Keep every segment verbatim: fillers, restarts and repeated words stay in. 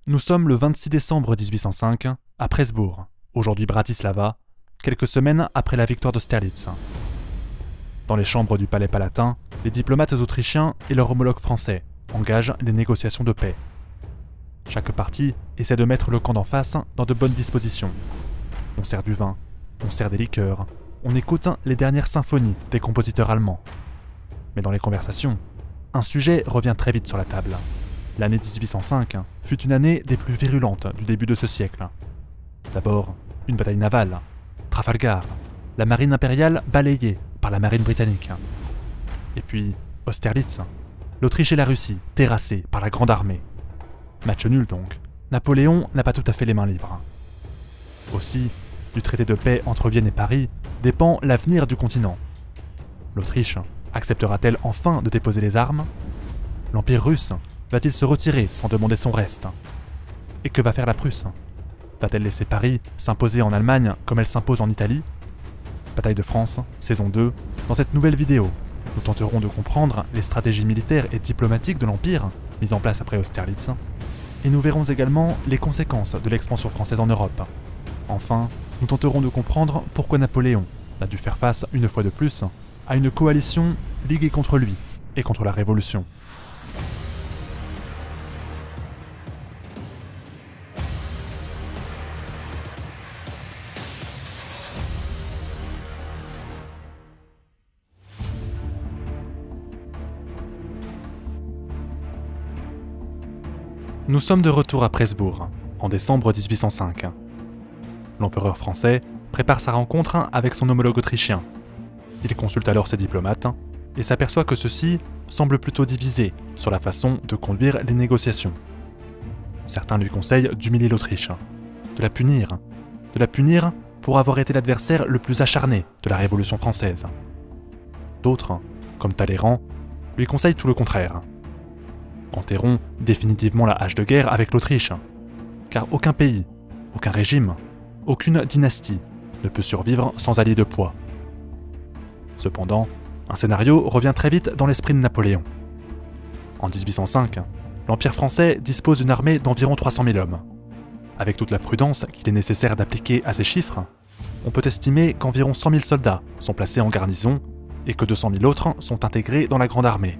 Nous sommes le vingt-six décembre mille huit cent cinq, à Presbourg, aujourd'hui Bratislava, quelques semaines après la victoire d'Austerlitz. Dans les chambres du Palais Palatin, les diplomates autrichiens et leurs homologues français engagent les négociations de paix. Chaque partie essaie de mettre le camp d'en face dans de bonnes dispositions. On sert du vin, on sert des liqueurs, on écoute les dernières symphonies des compositeurs allemands. Mais dans les conversations, un sujet revient très vite sur la table. L'année mille huit cent cinq fut une année des plus virulentes du début de ce siècle. D'abord, une bataille navale, Trafalgar, la marine impériale balayée par la marine britannique. Et puis, Austerlitz, l'Autriche et la Russie terrassées par la Grande Armée. Match nul donc, Napoléon n'a pas tout à fait les mains libres. Aussi, du traité de paix entre Vienne et Paris dépend l'avenir du continent. L'Autriche acceptera-t-elle enfin de déposer les armes? L'Empire russe va-t-il se retirer sans demander son reste? Et que va faire la Prusse? Va-t-elle laisser Paris s'imposer en Allemagne comme elle s'impose en Italie? Bataille de France, saison deux. Dans cette nouvelle vidéo, nous tenterons de comprendre les stratégies militaires et diplomatiques de l'Empire mises en place après Austerlitz, et nous verrons également les conséquences de l'expansion française en Europe. Enfin, nous tenterons de comprendre pourquoi Napoléon a dû faire face, une fois de plus, à une coalition liguée contre lui et contre la Révolution. Nous sommes de retour à Presbourg, en décembre mille huit cent cinq. L'empereur français prépare sa rencontre avec son homologue autrichien. Il consulte alors ses diplomates et s'aperçoit que ceux-ci semblent plutôt divisés sur la façon de conduire les négociations. Certains lui conseillent d'humilier l'Autriche, de la punir, de la punir pour avoir été l'adversaire le plus acharné de la Révolution française. D'autres, comme Talleyrand, lui conseillent tout le contraire. Enterrons définitivement la hache de guerre avec l'Autriche, car aucun pays, aucun régime, aucune dynastie ne peut survivre sans alliés de poids. Cependant, un scénario revient très vite dans l'esprit de Napoléon. En mille huit cent cinq, l'Empire français dispose d'une armée d'environ trois cent mille hommes. Avec toute la prudence qu'il est nécessaire d'appliquer à ces chiffres, on peut estimer qu'environ cent mille soldats sont placés en garnison et que deux cent mille autres sont intégrés dans la Grande Armée.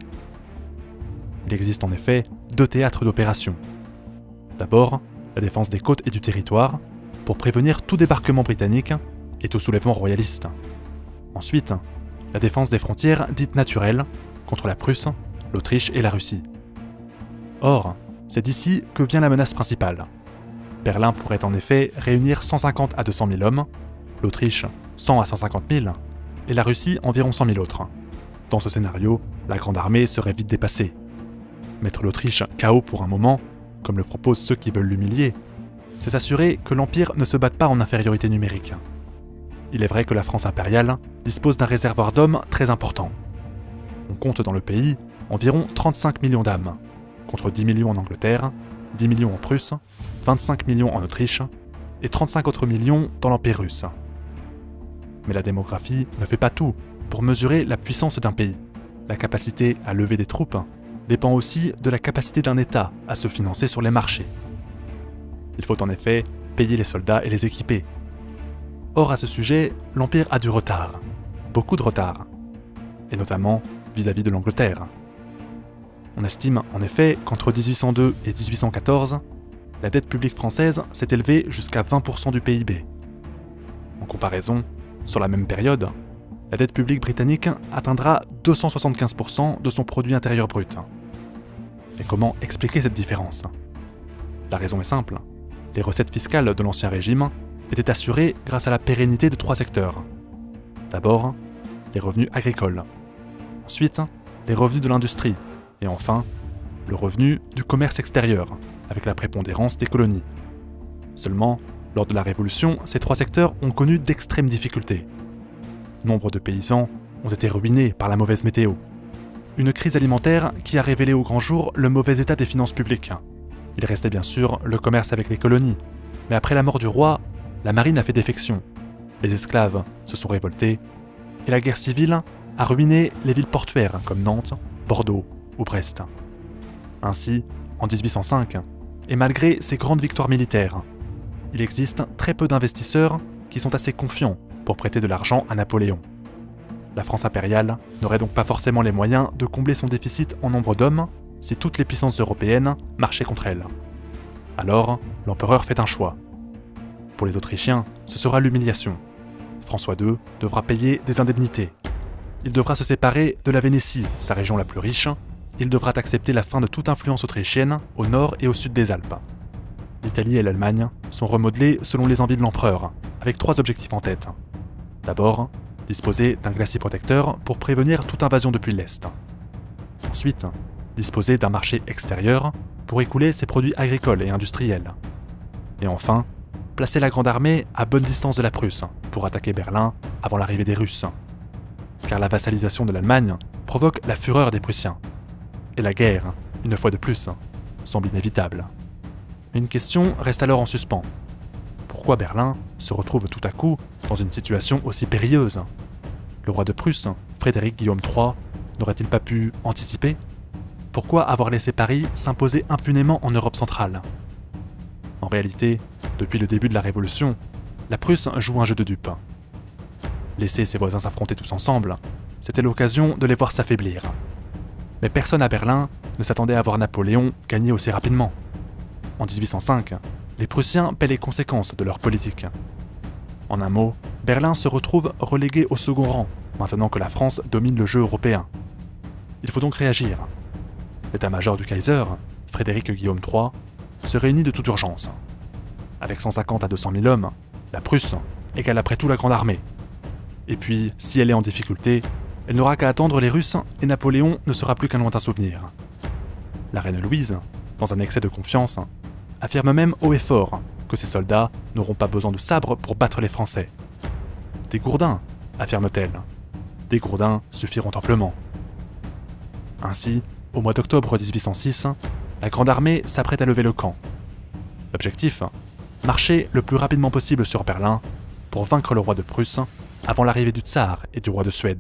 Il existe en effet deux théâtres d'opération. D'abord, la défense des côtes et du territoire, pour prévenir tout débarquement britannique et tout soulèvement royaliste. Ensuite, la défense des frontières dites naturelles, contre la Prusse, l'Autriche et la Russie. Or, c'est d'ici que vient la menace principale. Berlin pourrait en effet réunir cent cinquante à deux cent mille hommes, l'Autriche cent à cent cinquante mille, et la Russie environ cent mille autres. Dans ce scénario, la Grande Armée serait vite dépassée. Mettre l'Autriche K O pour un moment, comme le proposent ceux qui veulent l'humilier, c'est s'assurer que l'Empire ne se batte pas en infériorité numérique. Il est vrai que la France impériale dispose d'un réservoir d'hommes très important. On compte dans le pays environ trente-cinq millions d'âmes, contre dix millions en Angleterre, dix millions en Prusse, vingt-cinq millions en Autriche et trente-cinq autres millions dans l'Empire russe. Mais la démographie ne fait pas tout pour mesurer la puissance d'un pays. La capacité à lever des troupes dépend aussi de la capacité d'un État à se financer sur les marchés. Il faut en effet payer les soldats et les équiper. Or, à ce sujet, l'Empire a du retard, beaucoup de retard, et notamment vis-à-vis de l'Angleterre. On estime en effet qu'entre mille huit cent deux et mille huit cent quatorze, la dette publique française s'est élevée jusqu'à vingt pour cent du P I B. En comparaison, sur la même période, la dette publique britannique atteindra deux cent soixante-quinze pour cent de son produit intérieur brut. Mais comment expliquer cette différence? La raison est simple. Les recettes fiscales de l'Ancien Régime étaient assurées grâce à la pérennité de trois secteurs. D'abord, les revenus agricoles. Ensuite, les revenus de l'industrie. Et enfin, le revenu du commerce extérieur, avec la prépondérance des colonies. Seulement, lors de la Révolution, ces trois secteurs ont connu d'extrêmes difficultés. Nombre de paysans ont été ruinés par la mauvaise météo. Une crise alimentaire qui a révélé au grand jour le mauvais état des finances publiques. Il restait bien sûr le commerce avec les colonies, mais après la mort du roi, la marine a fait défection, les esclaves se sont révoltés, et la guerre civile a ruiné les villes portuaires comme Nantes, Bordeaux ou Brest. Ainsi, en mille huit cent cinq, et malgré ses grandes victoires militaires, il existe très peu d'investisseurs qui sont assez confiants pour prêter de l'argent à Napoléon. La France impériale n'aurait donc pas forcément les moyens de combler son déficit en nombre d'hommes si toutes les puissances européennes marchaient contre elle. Alors, l'empereur fait un choix. Pour les Autrichiens, ce sera l'humiliation. François deux devra payer des indemnités. Il devra se séparer de la Vénétie, sa région la plus riche. Il devra accepter la fin de toute influence autrichienne au nord et au sud des Alpes. L'Italie et l'Allemagne sont remodelées selon les envies de l'empereur, avec trois objectifs en tête. D'abord, disposer d'un glacier protecteur pour prévenir toute invasion depuis l'Est. Ensuite, disposer d'un marché extérieur pour écouler ses produits agricoles et industriels. Et enfin, placer la Grande Armée à bonne distance de la Prusse pour attaquer Berlin avant l'arrivée des Russes. Car la vassalisation de l'Allemagne provoque la fureur des Prussiens. Et la guerre, une fois de plus, semble inévitable. Mais une question reste alors en suspens. Pourquoi Berlin se retrouve tout à coup dans une situation aussi périlleuse? Le roi de Prusse, Frédéric Guillaume trois, n'aurait-il pas pu anticiper? Pourquoi avoir laissé Paris s'imposer impunément en Europe centrale? En réalité, depuis le début de la Révolution, la Prusse joue un jeu de dupes. Laisser ses voisins s'affronter tous ensemble, c'était l'occasion de les voir s'affaiblir. Mais personne à Berlin ne s'attendait à voir Napoléon gagner aussi rapidement. En dix-huit cent cinq, les Prussiens paient les conséquences de leur politique. En un mot, Berlin se retrouve relégué au second rang, maintenant que la France domine le jeu européen. Il faut donc réagir. L'état-major du Kaiser, Frédéric Guillaume trois, se réunit de toute urgence. Avec cent cinquante à deux cent mille hommes, la Prusse égale après tout la Grande Armée. Et puis, si elle est en difficulté, elle n'aura qu'à attendre les Russes et Napoléon ne sera plus qu'un lointain souvenir. La reine Louise, dans un excès de confiance, affirme même haut et fort que ses soldats n'auront pas besoin de sabres pour battre les Français. Des gourdins, affirme-t-elle. Des gourdins suffiront amplement. Ainsi, au mois d'octobre dix-huit cent six, la Grande Armée s'apprête à lever le camp. L'objectif, marcher le plus rapidement possible sur Berlin pour vaincre le roi de Prusse avant l'arrivée du tsar et du roi de Suède.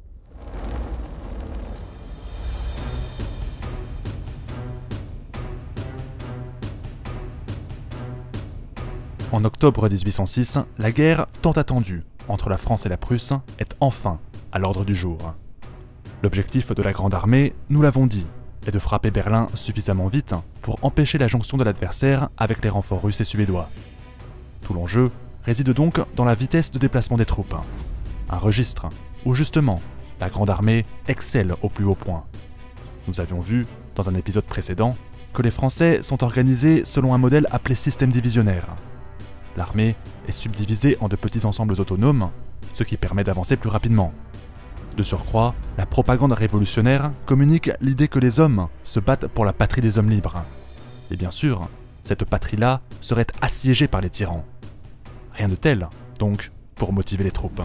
En octobre dix-huit cent six, la guerre tant attendue entre la France et la Prusse est enfin à l'ordre du jour. L'objectif de la Grande Armée, nous l'avons dit, est de frapper Berlin suffisamment vite pour empêcher la jonction de l'adversaire avec les renforts russes et suédois. Tout l'enjeu réside donc dans la vitesse de déplacement des troupes. Un registre où justement la Grande Armée excelle au plus haut point. Nous avions vu, dans un épisode précédent, que les Français sont organisés selon un modèle appelé système divisionnaire. L'armée est subdivisée en de petits ensembles autonomes, ce qui permet d'avancer plus rapidement. De surcroît, la propagande révolutionnaire communique l'idée que les hommes se battent pour la patrie des hommes libres. Et bien sûr, cette patrie-là serait assiégée par les tyrans. Rien de tel, donc, pour motiver les troupes.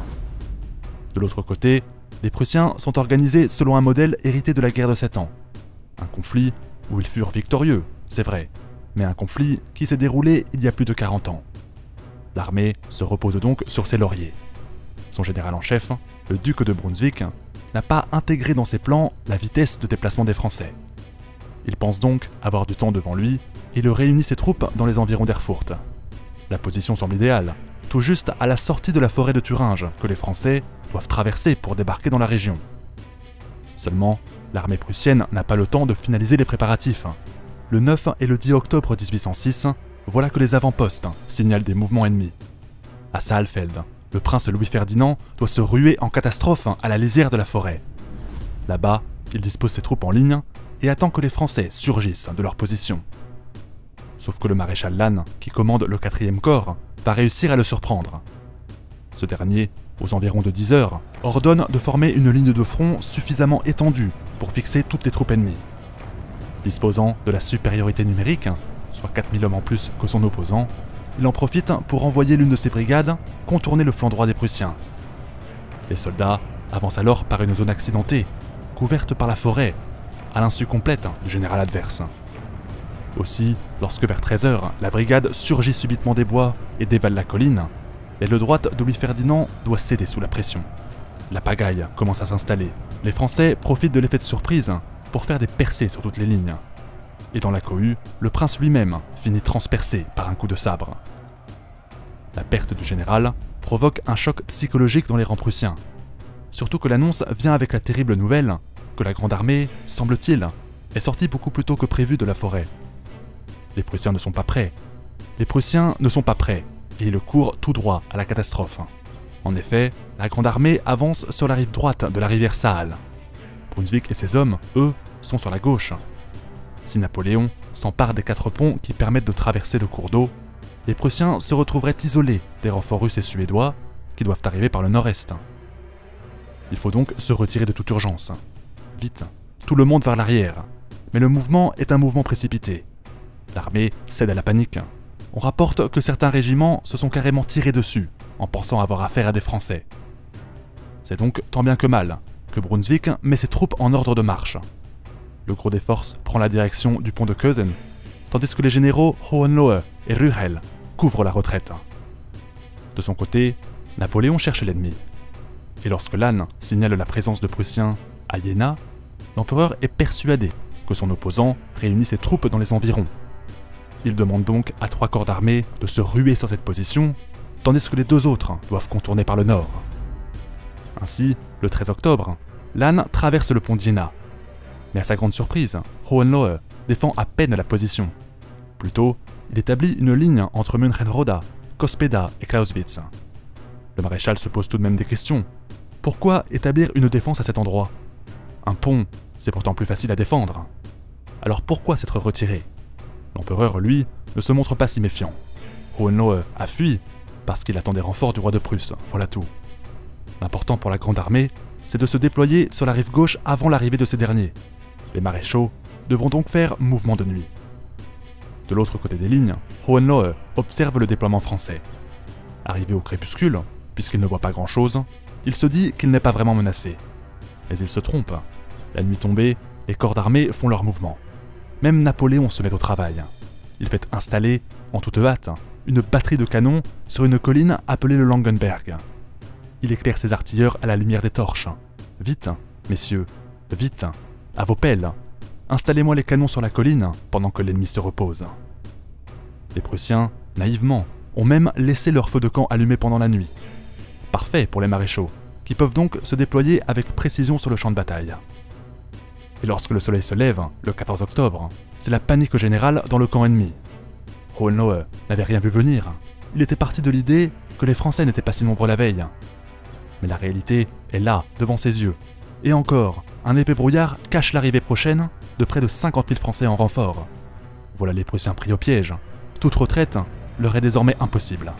De l'autre côté, les Prussiens sont organisés selon un modèle hérité de la guerre de Sept Ans. Un conflit où ils furent victorieux, c'est vrai, mais un conflit qui s'est déroulé il y a plus de quarante ans. L'armée se repose donc sur ses lauriers. Son général en chef, le duc de Brunswick, n'a pas intégré dans ses plans la vitesse de déplacement des Français. Il pense donc avoir du temps devant lui et il réunit ses troupes dans les environs d'Erfurt. La position semble idéale, tout juste à la sortie de la forêt de Thuringe que les Français doivent traverser pour débarquer dans la région. Seulement, l'armée prussienne n'a pas le temps de finaliser les préparatifs. Le neuf et le dix octobre dix-huit cent six, voilà que les avant-postes signalent des mouvements ennemis. À Saalfeld, le prince Louis-Ferdinand doit se ruer en catastrophe à la lisière de la forêt. Là-bas, il dispose ses troupes en ligne et attend que les Français surgissent de leur position. Sauf que le maréchal Lannes, qui commande le quatrième corps, va réussir à le surprendre. Ce dernier, aux environs de dix heures, ordonne de former une ligne de front suffisamment étendue pour fixer toutes les troupes ennemies. Disposant de la supériorité numérique, soit quatre mille hommes en plus que son opposant, il en profite pour envoyer l'une de ses brigades contourner le flanc droit des Prussiens. Les soldats avancent alors par une zone accidentée, couverte par la forêt, à l'insu complète du général adverse. Aussi, lorsque vers treize heures, la brigade surgit subitement des bois et dévale la colline, l'aile droite de Louis-Ferdinand doit céder sous la pression. La pagaille commence à s'installer. Les Français profitent de l'effet de surprise pour faire des percées sur toutes les lignes. et dans la cohue, le prince lui-même finit transpercé par un coup de sabre. La perte du général provoque un choc psychologique dans les rangs prussiens, surtout que l'annonce vient avec la terrible nouvelle que la Grande Armée, semble-t-il, est sortie beaucoup plus tôt que prévu de la forêt. Les Prussiens ne sont pas prêts. Les Prussiens ne sont pas prêts, et ils courent tout droit à la catastrophe. En effet, la Grande Armée avance sur la rive droite de la rivière Saale. Brunswick et ses hommes, eux, sont sur la gauche. Si Napoléon s'empare des quatre ponts qui permettent de traverser le cours d'eau, les Prussiens se retrouveraient isolés des renforts russes et suédois qui doivent arriver par le nord-est. Il faut donc se retirer de toute urgence. Vite, tout le monde vers l'arrière. Mais le mouvement est un mouvement précipité. L'armée cède à la panique. On rapporte que certains régiments se sont carrément tirés dessus en pensant avoir affaire à des Français. C'est donc tant bien que mal que Brunswick met ses troupes en ordre de marche. Le gros des forces prend la direction du pont de Kösen, tandis que les généraux Hohenlohe et Ruhel couvrent la retraite. De son côté, Napoléon cherche l'ennemi. Et lorsque Lannes signale la présence de Prussiens à Jena, l'empereur est persuadé que son opposant réunit ses troupes dans les environs. Il demande donc à trois corps d'armée de se ruer sur cette position, tandis que les deux autres doivent contourner par le nord. Ainsi, le treize octobre, Lannes traverse le pont de Jena. Mais à sa grande surprise, Hohenlohe défend à peine la position. Plutôt, il établit une ligne entre München-Roda, Cospeda et Clausewitz. Le maréchal se pose tout de même des questions. Pourquoi établir une défense à cet endroit? Un pont, c'est pourtant plus facile à défendre. Alors pourquoi s'être retiré? L'empereur, lui, ne se montre pas si méfiant. Hohenlohe a fui parce qu'il attend des renforts du roi de Prusse, voilà tout. L'important pour la Grande Armée, c'est de se déployer sur la rive gauche avant l'arrivée de ces derniers. Les maréchaux devront donc faire mouvement de nuit. De l'autre côté des lignes, Hohenlohe observe le déploiement français. Arrivé au crépuscule, puisqu'il ne voit pas grand-chose, il se dit qu'il n'est pas vraiment menacé. Mais il se trompe. La nuit tombée, les corps d'armée font leur mouvement. Même Napoléon se met au travail. Il fait installer, en toute hâte, une batterie de canons sur une colline appelée le Langenberg. Il éclaire ses artilleurs à la lumière des torches. Vite, messieurs, vite, à vos pelles. Installez-moi les canons sur la colline pendant que l'ennemi se repose. Les Prussiens, naïvement, ont même laissé leur feu de camp allumé pendant la nuit. Parfait pour les maréchaux, qui peuvent donc se déployer avec précision sur le champ de bataille. Et lorsque le soleil se lève, le quatorze octobre, c'est la panique générale dans le camp ennemi. Hohenlohe n'avait rien vu venir. Il était parti de l'idée que les Français n'étaient pas si nombreux la veille. Mais la réalité est là, devant ses yeux. Et encore, un épais brouillard cache l'arrivée prochaine de près de cinquante mille Français en renfort. Voilà les Prussiens pris au piège. Toute retraite leur est désormais impossible.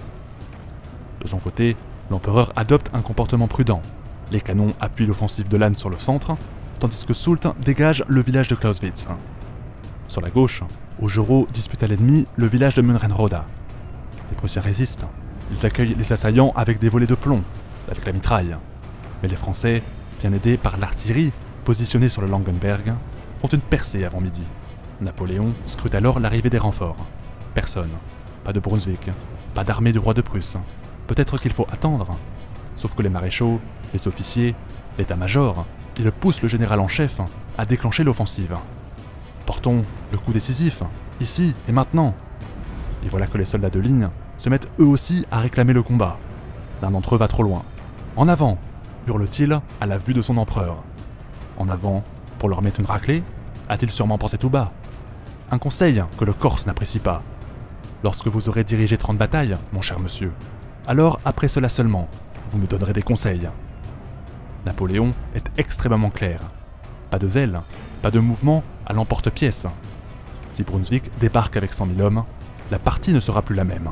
De son côté, l'empereur adopte un comportement prudent. Les canons appuient l'offensive de Lannes sur le centre, tandis que Soult dégage le village de Clausewitz. Sur la gauche, Augereau dispute à l'ennemi le village de München-Roda. Les Prussiens résistent. Ils accueillent les assaillants avec des volets de plomb, avec la mitraille. Mais les Français, bien aidés par l'artillerie positionnée sur le Langenberg, font une percée avant midi. Napoléon scrute alors l'arrivée des renforts. Personne. Pas de Brunswick. Pas d'armée du roi de Prusse. Peut-être qu'il faut attendre. Sauf que les maréchaux, les officiers, l'état-major, ils poussent le général en chef à déclencher l'offensive. Portons le coup décisif, ici et maintenant. Et voilà que les soldats de ligne se mettent eux aussi à réclamer le combat. L'un d'entre eux va trop loin. En avant, hurle-t-il à la vue de son empereur. En avant, pour leur mettre une raclée, a-t-il sûrement pensé tout bas. Un conseil que le Corse n'apprécie pas. Lorsque vous aurez dirigé trente batailles, mon cher monsieur, alors après cela seulement, vous me donnerez des conseils. Napoléon est extrêmement clair. Pas de zèle, pas de mouvement à l'emporte-pièce. Si Brunswick débarque avec cent mille hommes, la partie ne sera plus la même.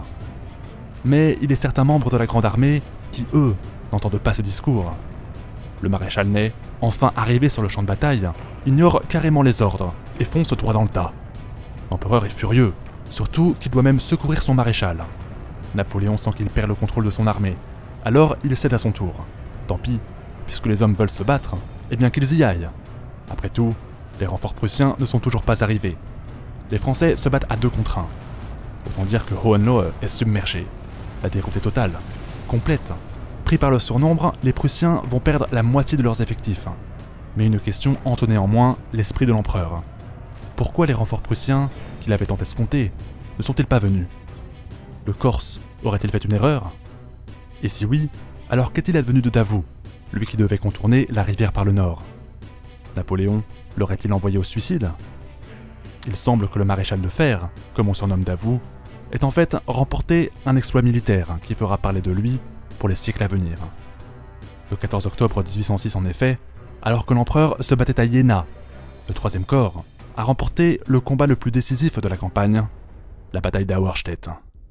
Mais il est certains membres de la Grande Armée qui, eux, n'entendent pas ce discours. Le maréchal Ney, enfin arrivé sur le champ de bataille, ignore carrément les ordres et fonce droit dans le tas. L'empereur est furieux, surtout qu'il doit même secourir son maréchal. Napoléon sent qu'il perd le contrôle de son armée, alors il cède à son tour. Tant pis, puisque les hommes veulent se battre, eh bien qu'ils y aillent. Après tout, les renforts prussiens ne sont toujours pas arrivés. Les Français se battent à deux contre un. Autant dire que Hohenlohe est submergé. La déroute est totale, complète. Pris par le surnombre, les Prussiens vont perdre la moitié de leurs effectifs. Mais une question hante néanmoins l'esprit de l'empereur. pourquoi les renforts prussiens, qu'il avait tant escomptés, ne sont-ils pas venus? Le Corse aurait-il fait une erreur? Et si oui, alors qu'est-il advenu de Davout, lui qui devait contourner la rivière par le nord? Napoléon l'aurait-il envoyé au suicide? Il semble que le maréchal de fer, comme on surnomme Davout, ait en fait remporté un exploit militaire qui fera parler de lui pour les siècles à venir. Le quatorze octobre mille huit cent six en effet, alors que l'empereur se battait à Iéna, le troisième corps a remporté le combat le plus décisif de la campagne, la bataille d'Auerstedt.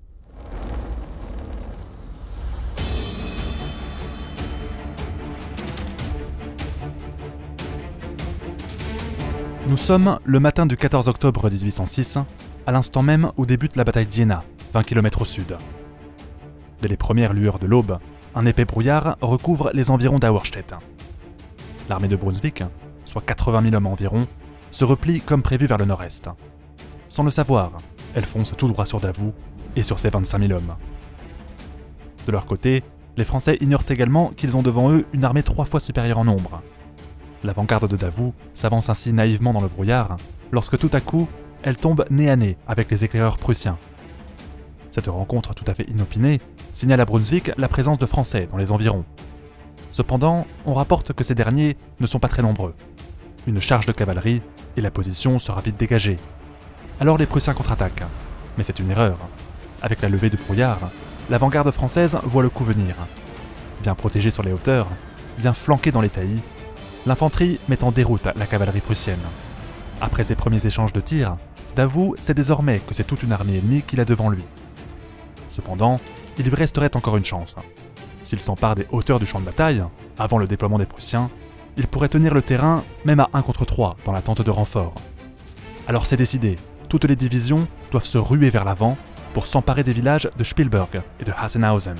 Nous sommes le matin du quatorze octobre mille huit cent six, à l'instant même où débute la bataille d'Iéna, vingt kilomètres au sud. Dès les premières lueurs de l'aube, un épais brouillard recouvre les environs d'Auerstedt. L'armée de Brunswick, soit quatre-vingt mille hommes environ, se replie comme prévu vers le nord-est. Sans le savoir, elle fonce tout droit sur Davout et sur ses vingt-cinq mille hommes. De leur côté, les Français ignorent également qu'ils ont devant eux une armée trois fois supérieure en nombre. L'avant-garde de Davout s'avance ainsi naïvement dans le brouillard, lorsque tout à coup, elle tombe nez à nez avec les éclaireurs prussiens. Cette rencontre tout à fait inopinée signale à Brunswick la présence de Français dans les environs. Cependant, on rapporte que ces derniers ne sont pas très nombreux. Une charge de cavalerie et la position sera vite dégagée. Alors les Prussiens contre-attaquent, mais c'est une erreur. Avec la levée du brouillard, l'avant-garde française voit le coup venir. Bien protégée sur les hauteurs, bien flanquée dans les taillis, l'infanterie met en déroute la cavalerie prussienne. Après ces premiers échanges de tirs, Davout sait désormais que c'est toute une armée ennemie qu'il a devant lui. Cependant, il lui resterait encore une chance. S'il s'empare des hauteurs du champ de bataille, avant le déploiement des Prussiens, il pourrait tenir le terrain même à un contre trois dans l'attente de renforts. Alors c'est décidé, toutes les divisions doivent se ruer vers l'avant pour s'emparer des villages de Spielberg et de Hassenhausen.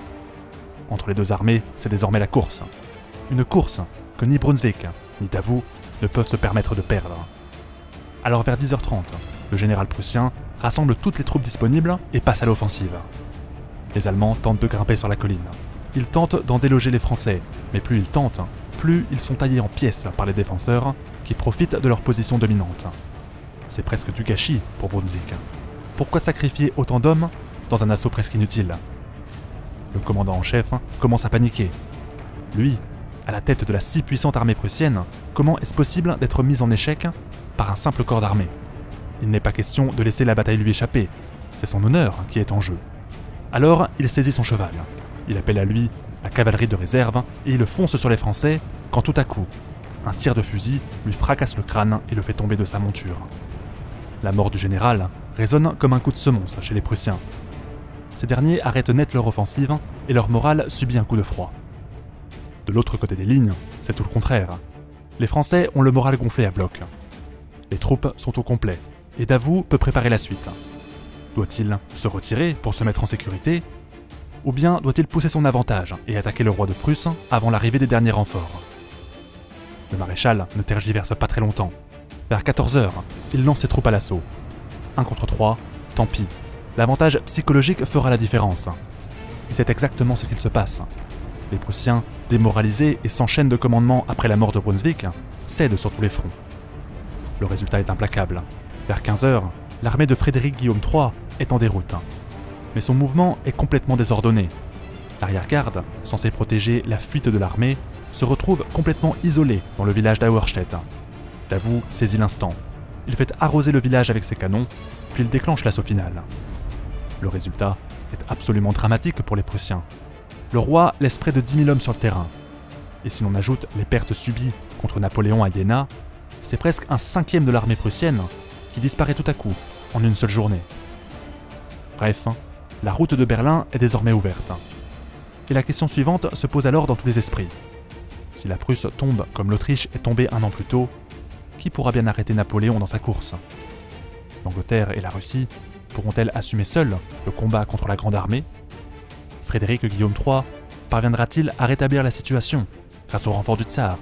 Entre les deux armées, c'est désormais la course. Une course que ni Brunswick ni Davout ne peuvent se permettre de perdre. Alors vers dix heures trente, le général prussien rassemble toutes les troupes disponibles et passe à l'offensive. Les Allemands tentent de grimper sur la colline. Ils tentent d'en déloger les Français, mais plus ils tentent, plus ils sont taillés en pièces par les défenseurs qui profitent de leur position dominante. C'est presque du gâchis pour Brunswick. Pourquoi sacrifier autant d'hommes dans un assaut presque inutile? Le commandant en chef commence à paniquer. Lui, à la tête de la si puissante armée prussienne, comment est-ce possible d'être mis en échec par un simple corps d'armée? Il n'est pas question de laisser la bataille lui échapper, c'est son honneur qui est en jeu. Alors, il saisit son cheval, il appelle à lui la cavalerie de réserve et il fonce sur les Français quand tout à coup, un tir de fusil lui fracasse le crâne et le fait tomber de sa monture. La mort du général résonne comme un coup de semonce chez les Prussiens. Ces derniers arrêtent net leur offensive et leur morale subit un coup de froid. De l'autre côté des lignes, c'est tout le contraire. Les Français ont le moral gonflé à bloc. Les troupes sont au complet, et Davout peut préparer la suite. Doit-il se retirer pour se mettre en sécurité? Ou bien doit-il pousser son avantage et attaquer le roi de Prusse avant l'arrivée des derniers renforts? Le maréchal ne tergiverse pas très longtemps. Vers quatorze heures, il lance ses troupes à l'assaut. Un contre trois, tant pis. L'avantage psychologique fera la différence. Et c'est exactement ce qu'il se passe. Les Prussiens, démoralisés et sans chaîne de commandement après la mort de Brunswick, cèdent sur tous les fronts. Le résultat est implacable. Vers quinze heures, l'armée de Frédéric Guillaume trois est en déroute. Mais son mouvement est complètement désordonné. L'arrière-garde, censée protéger la fuite de l'armée, se retrouve complètement isolée dans le village d'Auerstedt. Davout saisit l'instant. Il fait arroser le village avec ses canons, puis il déclenche l'assaut final. Le résultat est absolument dramatique pour les Prussiens. Le roi laisse près de dix mille hommes sur le terrain. Et si l'on ajoute les pertes subies contre Napoléon à Iéna, c'est presque un cinquième de l'armée prussienne qui disparaît tout à coup, en une seule journée. Bref, la route de Berlin est désormais ouverte. Et la question suivante se pose alors dans tous les esprits. Si la Prusse tombe comme l'Autriche est tombée un an plus tôt, qui pourra bien arrêter Napoléon dans sa course? L'Angleterre et la Russie pourront-elles assumer seules le combat contre la Grande Armée? Frédéric Guillaume trois parviendra-t-il à rétablir la situation grâce au renfort du Tsar?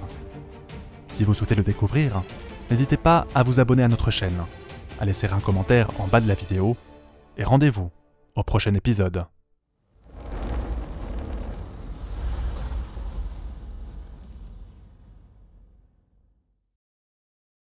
Si vous souhaitez le découvrir, n'hésitez pas à vous abonner à notre chaîne, à laisser un commentaire en bas de la vidéo, et rendez-vous au prochain épisode.